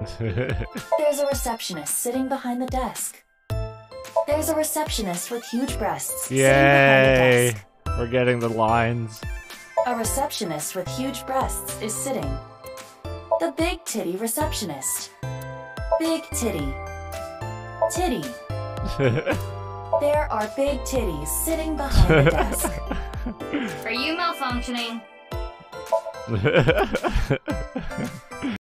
There's a receptionist sitting behind the desk. There's a receptionist with huge breasts sitting behind the Yay! desk. We're getting the lines. A receptionist with huge breasts is sitting. The big titty receptionist. Big titty. Titty. There are big titties sitting behind the desk. Are you malfunctioning?